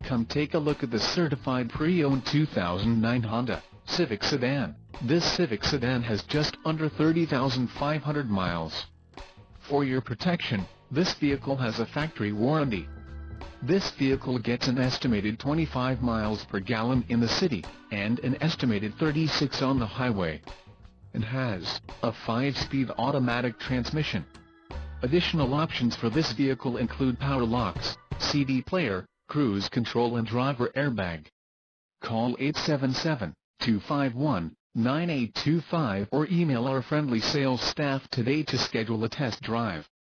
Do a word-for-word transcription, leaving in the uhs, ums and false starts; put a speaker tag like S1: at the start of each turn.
S1: Come take a look at the certified pre-owned two thousand nine Honda Civic Sedan. This Civic Sedan has just under thirty thousand five hundred miles. For your protection, this vehicle has a factory warranty. This vehicle gets an estimated twenty-five miles per gallon in the city, and an estimated thirty-six on the highway. It has a five-speed automatic transmission. Additional options for this vehicle include power locks, C D player, cruise control and driver airbag. Call eight seven seven, two five one, nine eight two five or email our friendly sales staff today to schedule a test drive.